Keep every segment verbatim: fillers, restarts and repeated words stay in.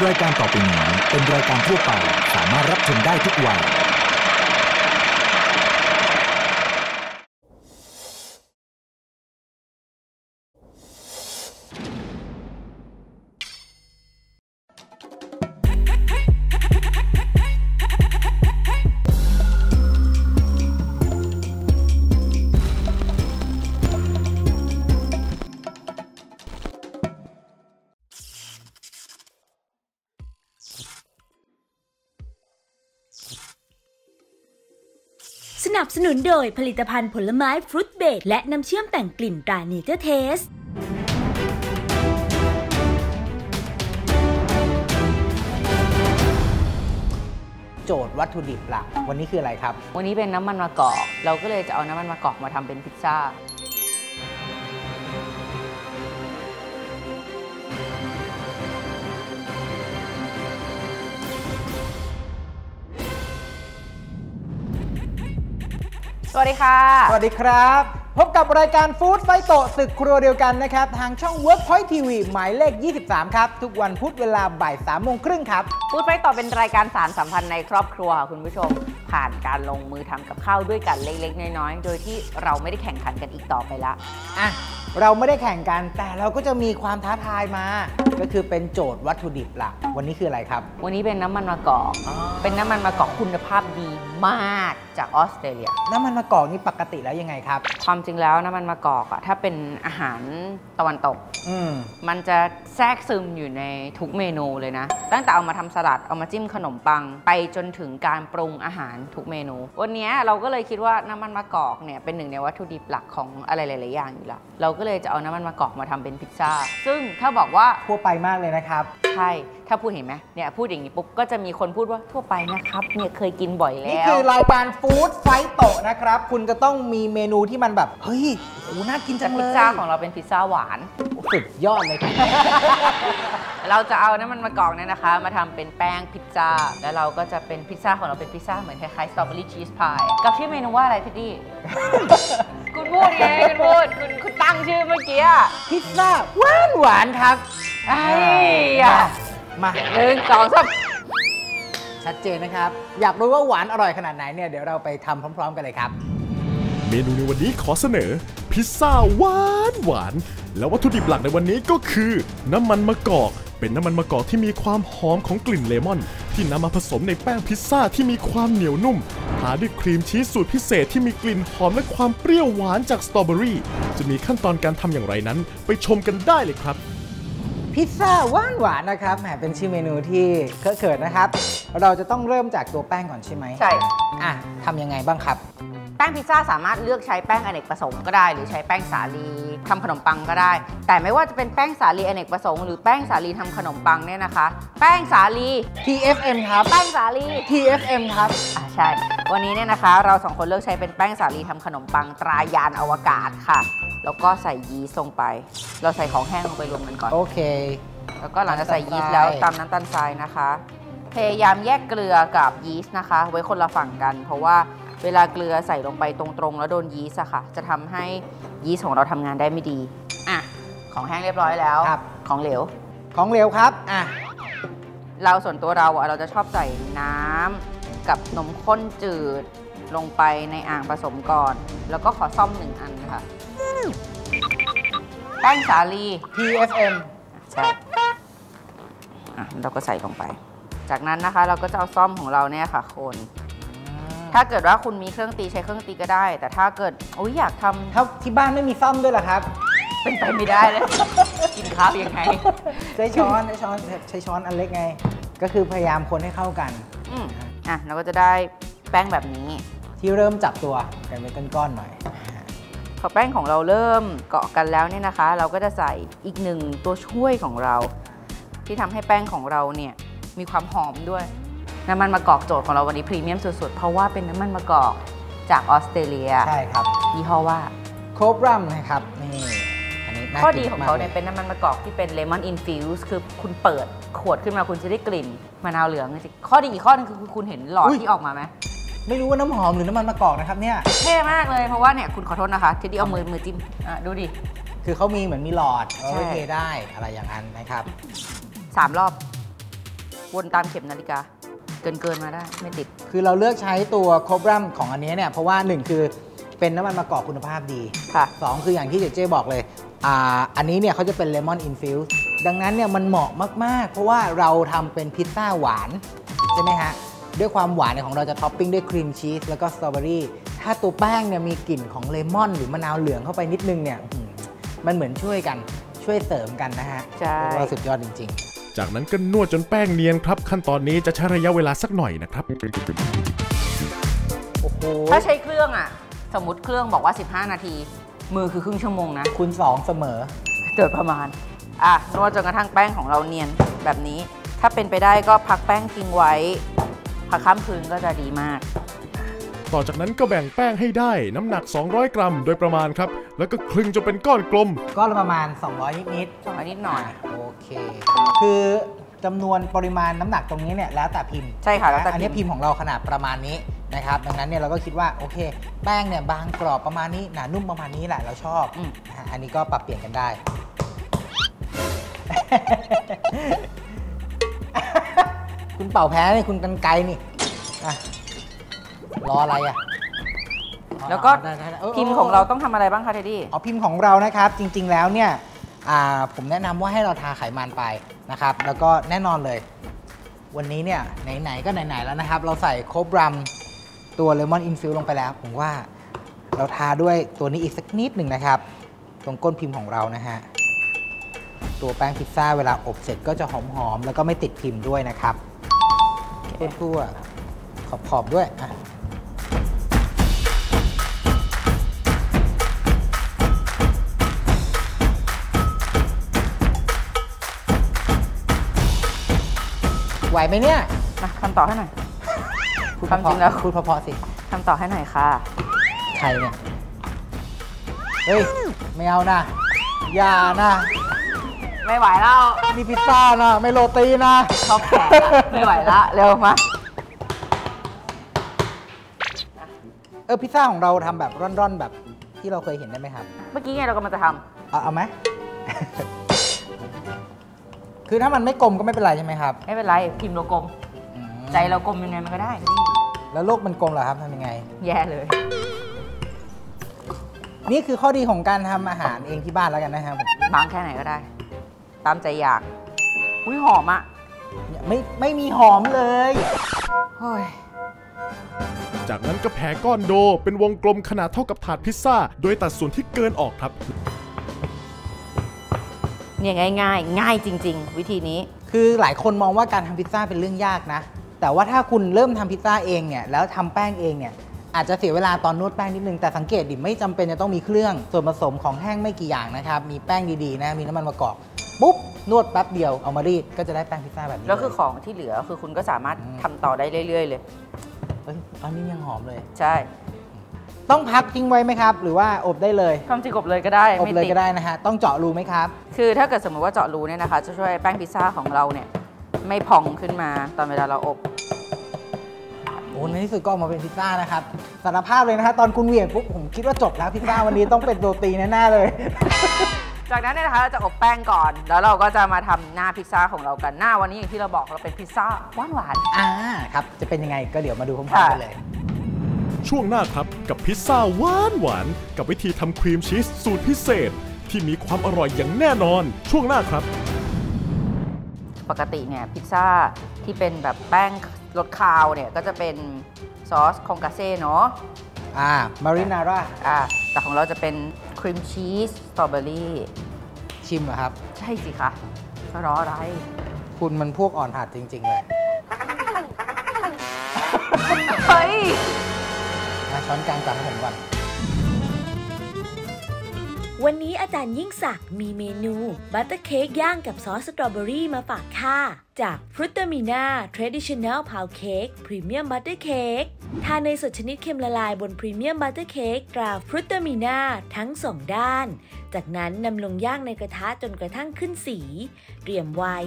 รายการต่อไปนี้เป็นรายการทั่วไปสามารถรับชมได้ทุกวัยสนับสนุนโดยผลิตภัณฑ์ผลไม้ฟรุตเบรดและน้ำเชื่อมแต่งกลิ่นตราเนเจอร์เทสโจทย์วัตถุดิบหลักวันนี้คืออะไรครับวันนี้เป็นน้ำมันมะกอกเราก็เลยจะเอาน้ำมันมะกอกมาทำเป็นพิซซ่าสวัสดีค่ะสวัสดีครับพบกับรายการฟู้ดไฟโตะศึกครัวเดียวกันนะครับทางช่อง Workpoint ที วี หมายเลขยี่สิบสามครับทุกวันพุธเวลาบ่ายสามโมงครึ่งครับฟู้ดไฟโตะเป็นรายการสารสัมพันธ์ในครอบครัวคุณผู้ชมผ่านการลงมือทำกับข้าวด้วยกันเล็กๆน้อยๆโดยที่เราไม่ได้แข่งขันกันอีกต่อไปละอ่ะเราไม่ได้แข่งกันแต่เราก็จะมีความท้าทายมาก็คือเป็นโจทย์วัตถุดิบหลักวันนี้คืออะไรครับวันนี้เป็นน้ำมันมะกอกเป็นน้ำมันมะกอกคุณภาพดีมากจากออสเตรเลียน้ำมันมะกอกนี่ปกติแล้วยังไงครับความจริงแล้วน้ำมันมะกอกอะถ้าเป็นอาหารตะวันตกมันจะแทรกซึมอยู่ในทุกเมนูเลยนะตั้งแต่เอามาทำสลัดเอามาจิ้มขนมปังไปจนถึงการปรุงอาหารทุกเมนูวันนี้เราก็เลยคิดว่าน้ำมันมะกอกเนี่ยเป็นหนึ่งในวัตถุดิบหลักของอะไรหลายๆอย่างอยู่แล้วเราก็เลยจะเอาน้ำมันมะกอกมาทำเป็นพิซซ่าซึ่งถ้าบอกว่าทั่วไปมากเลยนะครับใช่ถ้าพูดเห็นไหมเนี่ยพูดอย่างนี้ปุ๊บก็จะมีคนพูดว่าทั่วไปนะครับเนี่ยเคยกินบ่อยแล้วนี่คือรายการฟู้ดไฟโตะนะครับคุณจะต้องมีเมนูที่มันแบบเฮ้ยโอ้น่ากินจังเลยพิซซ่าของเราเป็นพิซซ่าหวานสุดยอดเลยครับเราจะเอาน้ำมันมะกอกเนี่ยนะคะมาทำเป็นแป้งพิซซ่าแล้วเราก็จะเป็นพิซซ่าของเราเป็นพิซซ่าเหมือนคล้ายๆสตรอเบอรี่ชีสพายกับชื่อเมนูว่าอะไรพี่ดี้ คุณพูดไงคุณพูดคุณคุณตั้งชื่อเมื่อกี้พิซซ่าหวานหวานครับไอ้ยะมาหนึ่งสองสามชัดเจนนะครับอยากรู้ว่าหวานอร่อยขนาดไหนเนี่ยเดี๋ยวเราไปทำพร้อมๆกันเลยครับเมนูในวันนี้ขอเสนอพิซซ่าหวานหวานแล้ววัตถุดิบหลักในวันนี้ก็คือน้ำมันมะกอกเป็นน้ำมันมะกอกที่มีความหอมของกลิ่นเลมอนที่นำมาผสมในแป้งพิซซ่าที่มีความเหนียวนุ่มทาด้วยครีมชีสสูตรพิเศษที่มีกลิ่นหอมและความเปรี้ยวหวานจากสตรอเบอรี่จะมีขั้นตอนการทำอย่างไรนั้นไปชมกันได้เลยครับพิซซ่าหวานหวานนะครับแหมเป็นชื่อเมนูที่เคอะเขินนะครับเราจะต้องเริ่มจากตัวแป้งก่อนใช่ไหมใช่อ่ะทำยังไงบ้างครับแป้งพิซซ่าสามารถเลือกใช้แป้งอเนกประสงค์ก็ได้หรือใช้แป้งสาลีทำขนมปังก็ได้แต่ไม่ว่าจะเป็นแป้งสาลีอเนกประสงค์หรือแป้งสาลีทำขนมปังเนี่ยนะคะแป้งสาลีที เอฟ เอ็ม ครับแป้งสาลีที เอฟ เอ็ม ครับอ่าใช่วันนี้เนี่ยนะคะเราสองคนเลือกใช้เป็นแป้งสาลีทำขนมปังตรายานอวกาศค่ะแล้วก็ใส่ยีสต์ลงไปเราใส่ของแห้งลงไปรวมกันก่อนโอเคแล้วก็หลังจากใส่ยีสต์แล้วตามน้ำตาลทรายนะคะพยายามแยกเกลือกับยีสต์นะคะไว้คนละฝั่งกันเพราะว่าเวลาเกลือใส่ลงไปตรงๆแล้วโดนยีสต์อะค่ะจะทำให้ยีสต์ของเราทำงานได้ไม่ดีอ่ะของแห้งเรียบร้อยแล้วของเหลวของเหลวครับอ่ะเราส่วนตัวเราอะเราจะชอบใส่น้ำกับนมข้นจืดลงไปในอ่างผสมก่อนแล้วก็ขอซ่อมหนึ่งอันค่ะแป้งสาลีที เอฟ เอ็มใช่อ่ะเราก็ใส่ลงไปจากนั้นนะคะเราก็จะเอาซ่อมของเราเนี่ยค่ะคนถ้าเกิดว่าคุณมีเครื่องตีใช้เครื่องตีก็ได้แต่ถ้าเกิดโอ้ยอยากทำถ้าที่บ้านไม่มีซ่อมด้วยเหรอครับเป็นไปไม่ได้เลยกินข้าวยังไงใช้ช้อนใช้ช้อนใช้ช้อนอันเล็กไงก็คือพยายามคนให้เข้ากันอืมอ่ะเราก็จะได้แป้งแบบนี้ที่เริ่มจับตัวกันเป็นก้อนๆหน่อยพอแป้งของเราเริ่มเกาะกันแล้วเนี่ยนะคะเราก็จะใส่อีกหนึ่งตัวช่วยของเราที่ทำให้แป้งของเราเนี่ยมีความหอมด้วยน้ำมันมะกอกโจทย์ของเราวันนี้พรีเมียมสุดๆเพราะว่าเป็นน้ำมันมะกอกจากออสเตรเลียใช่ครับยี่ห้อว่าโคบรัมนะครับนี่อันนี้ข้อดีของเขาเนี่ยเป็นน้ำมันมะกอกที่เป็นเลมอนอินฟิวส์คือคุณเปิดขวดขึ้นมาคุณจะได้กลิ่นมะนาวเหลืองจริงข้อดีอีกข้อนึงคือคุณเห็นหลอดที่ออกมาไหมไม่รู้ว่าน้ำหอมหรือน้ำมันมะกอกนะครับเนี่ยเท่มากเลยเพราะว่าเนี่ยคุณขอโทษนะคะที่ดีเอามือมือจิ้มอ่ะดูดิคือเขามีเหมือนมีหลอดเอาไว้เทได้อะไรอย่างนั้นนะครับสามรอบวนตามเข็มนาฬิกาเกินเกินมาได้ไม่ติดคือเราเลือกใช้ตัวโคบรัมของอันนี้เนี่ยเพราะว่าหนึ่งคือเป็นน้ำมันมะกอกคุณภาพดีค่ะสองคืออย่างที่เจเจบอกเลยอ่าอันนี้เนี่ยเขาจะเป็นเลมอนอินฟิวส์ดังนั้นเนี่ยมันเหมาะมากๆเพราะว่าเราทำเป็นพิซซ่าหวานใช่ไหมฮะด้วยความหวานของเราจะท็อปปิ้งด้วยครีมชีสแล้วก็สตรอเบอรี่ถ้าตัวแป้งเนี่ยมีกลิ่นของเลมอนหรือมะนาวเหลืองเข้าไปนิดนึงเนี่ยมันเหมือนช่วยกันช่วยเสริมกันนะฮะใช่ว่าสุดยอดจริงๆจากนั้นก็นวดจนแป้งเนียนครับขั้นตอนนี้จะใช้ระยะเวลาสักหน่อยนะครับโอ้โหถ้าใช้เครื่องอ่ะสมมติเครื่องบอกว่าสิบห้านาทีมือคือครึ่งชั่วโมงนะคูณสองเสมอโดยประมาณอ่ะนวดจนกระทั่งแป้งของเราเนียนแบบนี้ถ้าเป็นไปได้ก็พักแป้งทิ้งไว้พักข้ามคืนก็จะดีมากต่อจากนั้นก็แบ่งแป้งให้ได้น้ำหนักสองร้อยกรัมโดยประมาณครับแล้วก็คลึงจนเป็นก้อนกลมก้อนประมาณสองร้อยนิดๆสองร้อยนิดหน่อยโอเคคือจำนวนปริมาณน้ำหนักตรงนี้เนี่ยแล้วแต่พิมพ์ใช่ค่ะแล้วแต่อันนี้พิมพ์ของเราขนาดประมาณนี้นะครับดังนั้นเนี่ยเราก็คิดว่าโอเคแป้งเนี่ยบางกรอบประมาณนี้หนานุ่มประมาณนี้แหละเราชอบอันนี้ก็ปรับเปลี่ยนกันได้ คุณเป่าแพ้นี่คุณกันไกลนี่รออะไรอ่ะแล้วก็พิมพ์ของเราต้องทำอะไรบ้างคะเทดดี้อ๋อพิมพ์ของเรานะครับจริงๆแล้วเนี่ยผมแนะนำว่าให้เราทาไขมันไปนะครับแล้วก็แน่นอนเลยวันนี้เนี่ยไหนๆก็ไหนๆแล้วนะครับเราใส่โคบรัมตัวเลมอนอินฟิวลงไปแล้วผมว่าเราทาด้วยตัวนี้อีกสักนิดหนึ่งนะครับตรงก้นพิมพ์ของเรานะฮะตัวแป้งพิซซ่าเวลาอบเสร็จก็จะหอมๆแล้วก็ไม่ติดพิมพ์ด้วยนะครับทั่วๆขอบๆด้วยอ่ะไหวไหมเนี่ยมาทำต่อให้หน่อยความจริงแล้วพูดเพอๆสิทำต่อให้หน่อยค่ะใครเนี่ยเฮ้ยไม่เอานะอย่านะไม่ไหวแล้วนี่พิซซ่านะไม่โรตีนะชอบแขกไม่ไหวละเร็วมาเออพิซซ่าของเราทำแบบร่อนๆแบบที่เราเคยเห็นได้ไหมครับเมื่อกี้ไงเรากำลังจะทำเอาเอาไหม คือถ้ามันไม่กลมก็ไม่เป็นไรใช่ไหมครับไม่เป็นไรพิมพ์เรากลมใจเรากลมยังไงมันก็ได้แล้วโลกมันกลมเหรอครับทำยังไงแย่เลยนี่คือข้อดีของการทำอาหารเองที่บ้านแล้วกันนะครับบางแค่ไหนก็ได้ตามใจอยากอุ้ยหอมอ่ะไม่ไม่มีหอมเลยเฮ้ยจากนั้นก็แผ่ก้อนโดเป็นวงกลมขนาดเท่ากับถาดพิซซ่าโดยตัดส่วนที่เกินออกครับเนี่ยง่ายง่ายง่ายจริงๆวิธีนี้คือหลายคนมองว่าการทำพิซซ่าเป็นเรื่องยากนะแต่ว่าถ้าคุณเริ่มทำพิซซ่าเองเนี่ยแล้วทำแป้งเองเนี่ยอาจจะเสียเวลาตอนนวดแป้งนิดนึงแต่สังเกตดิไม่จำเป็นจะต้องมีเครื่องส่วนผสมของแห้งไม่กี่อย่างนะครับมีแป้งดีๆนะมีน้ำมันมะกอกปุ๊บนวดแป๊บเดียวเอามารีดก็จะได้แป้งพิซซ่าแบบนี้แล้วคือของที่เหลือคือคุณก็สามารถทำต่อได้เรื่อยๆเลยเอ้ยอันนี้ยังหอมเลยใช่ต้องพักทิ้งไว้ไหมครับหรือว่าอบได้เลยความจริงอบเลยก็ได้อบเลยก็ได้นะฮะต้องเจาะรูไหมครับคือถ้าเกิดสมมติว่าเจาะรูเนี่ยนะคะจะช่วยแป้งพิซซ่าของเราเนี่ยไม่พองขึ้นมาตอนเวลาเราอบโอ้ในที่สุดก็ออกมาเป็นพิซซ่านะครับสารภาพเลยนะฮะตอนคุณเหวี่ยงปุ๊บผมคิดว่าจบแล้วพิซซ่าวันนี้ต้องเป็นโรตีแน่ๆเลยจากนั้นเนี่ยนะคะเราจะอบแป้งก่อนแล้วเราก็จะมาทำหน้าพิซซ่าของเรากันหน้าวันนี้อย่างที่เราบอกเราเป็นพิซซ่าหวานหวานอ่าครับจะเป็นยังไงก็เดี๋ยวมาดูพร้อมๆกันเลยช่วงหน้าครับกับพิซซ่าหวานหวานกับวิธีทำครีมชีสสูตรพิเศษที่มีความอร่อยอย่างแน่นอนช่วงหน้าครับปกติเนี่ยพิซซ่าที่เป็นแบบแป้งรสคาวเนี่ยก็จะเป็นซอสคองกาเซ่เนาะอ่ามารินาร่าอ่าแต่ของเราจะเป็นครีมชีสสตรอเบอรี่ชิมเหรอครับใช่สิคะรออะไรคุณมันพวกอ่อนหัดจริงๆเลยเฮ้ยมาช้อนกลางจับให้ผมก่อนวันนี้อาจารย์ยิ่งศักดิ์มีเมนูบัตเตอร์เค้กย่างกับซอสสตรอเบอรี่มาฝากค่ะจาก Frutamina Traditional Pound Cake Premium Butter Cake ทานในสดชนิดเค็มละลายบน Premium Butter Cake ตรา Frutamina ทั้งสองด้านจากนั้นนำลงย่างในกระทะจนกระทั่งขึ้นสีเตรียมไว้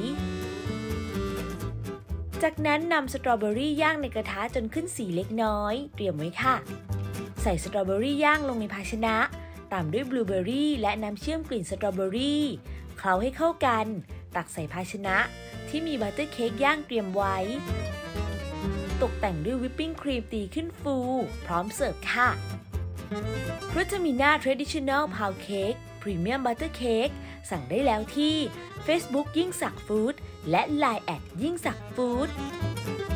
จากนั้นนำสตรอเบอรี่ย่างในกระทะจนขึ้นสีเล็กน้อยเตรียมไว้ค่ะใส่สตรอเบอรี่ย่างลงในภาชนะตามด้วยบลูเบอร์รี่และน้ำเชื่อมกลิ่นสตรอเบอรี่เคล้าให้เข้ากันตักใส่ภาชนะที่มีบัตเตอร์เค้กย่างเตรียมไว้ตกแต่งด้วยวิปปิ้งครีมตีขึ้นฟูพร้อมเสิร์ฟค่ะฟรุตมิน่า Traditional Pound Cake Premium Butter Cake สั่งได้แล้วที่ Facebook ยิ่งศักดิ์ฟู้ดและ ไลน์ แอทยิ่งศักดิ์ฟู้ด